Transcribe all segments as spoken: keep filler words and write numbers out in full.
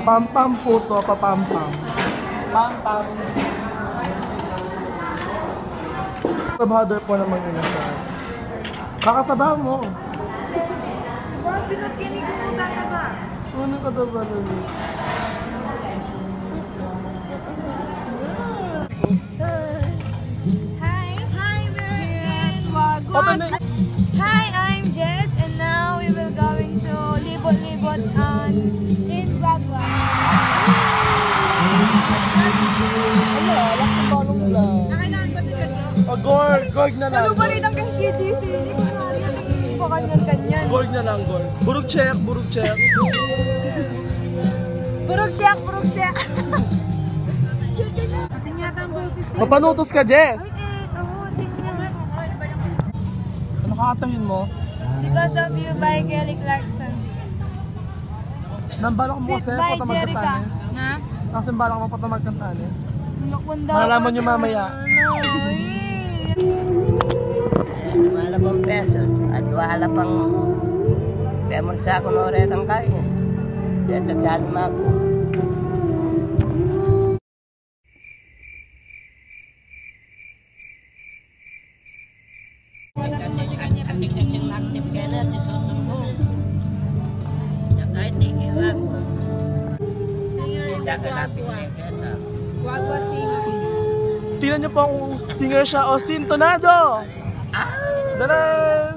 Pam-pam po to, papam-pam. Pam-pam. Trabahador po naman yun siya. Kakataba mo. Bakit pinagkinig ko mo tataba? Ano kataba nun eh? Hi! Hi! We're in Wagwan! Hi! I'm Jess and now we will going to libot-libot on in Wagwan. Ano? Alak ng balong lang. Nakailangan ba tikat nyo? Oh, gorg! Gorg na lang. Ano ba rin ang kang C D C? Hindi ko narinig po kanyan-kanyan. Gorg na lang, gorg. Burug check, burug check. Burug check, burug check. Ating yata ang boses eh. Mapanutos ka, Jess! Ay eh, oo, tingnan. Ano kakatahin mo? Because of you by Kelly Clarkson. Nambalak mo Fit kasi, by pata Jerica. magkantaan eh. Nga? Kasi balak mo pata magkantaan eh. Nakunda. Malalaman nyo mamaya. Wala pang pesos at wala pang pemon sa ako na oras ang kain. Kaya tatsado mo ako. Ating kasing active ka na, isusumbong. Kahit ikirap mo. Singer in the Guagua. Guagua singer. Tingnan nyo po kung singer siya o sintonado! Dadan!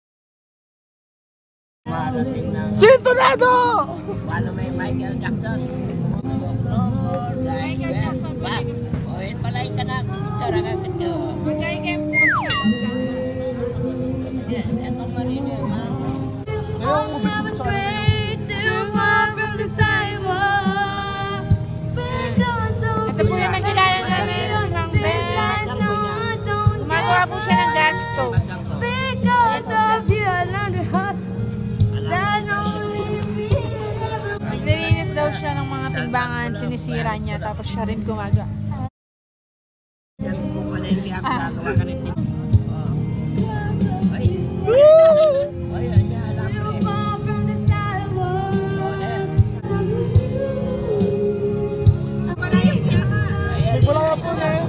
Sintonado! Paano may Michael Jackson? Michael Jackson. O, yun pala yung kanak. Taragan ito. Magkaigay po. Ito marino yung mga. Ngayon, ubig ko sa Ito po yung nakilala namin si Mang Ben. Gumagawa po siya ng dance to. Naglilinis daw siya ng mga timbangan, sinisira niya, tapos siya rin gumaga. Diyan po pala yung kaya gagawa ka rin. Ay! Ay, ay, may alam ko eh. May wala nga po eh.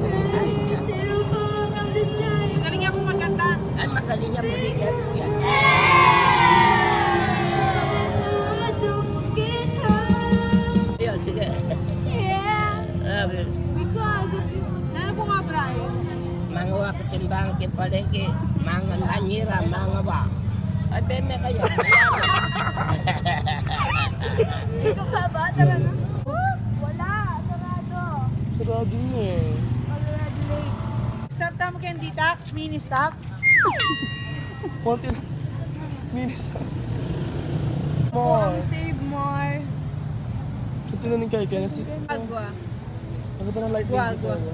Magaling nga po magkanta. Ay, magaling niya po rin yan. Ayun, sige. Sabi, Ano po nga, Brian? mga wakitimbang kipalengke, mga lanyira, mga ba. Ay, beme kayo. Ikaw ka ba? Tara na. Wala, sarado. Sarado niya eh. Already late. Start tama kayo dita? Mini stop? Konti lang. Minis. Oh, More. save more. So, tinanin kayo kaya si... Agua. Ang ganda ng light Gua, dito. gua.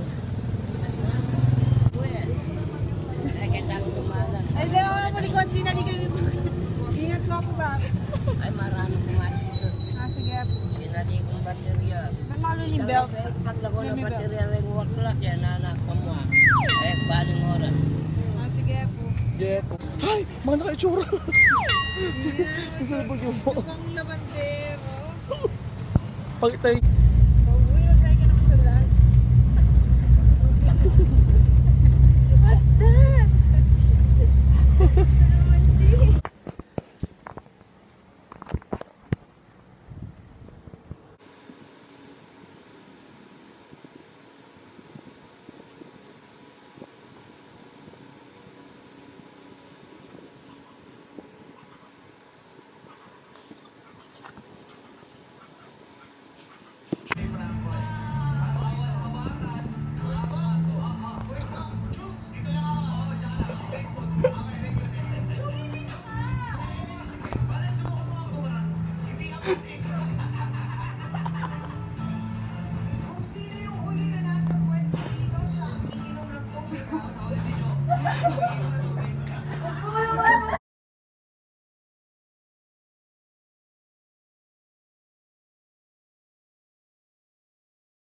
Ay, kailangan tumalan. Ay, dalawa na po likod. Sinali kayo. Ingat ko po ba? Ay, marami kumain dito. Ah, sige. Sinali kong baterya. May malo yung belt. Pag ako ng baterya rin work lang, yan anak ko mo. Ay, baling oras. Ah, sige po. Get. Ay! Mga naka-itsura! Isa na pag yung mo. Mukhang labandero. Pagkitay. Uy, mag-try ka naman sa vlog. What's that? Ano naman si?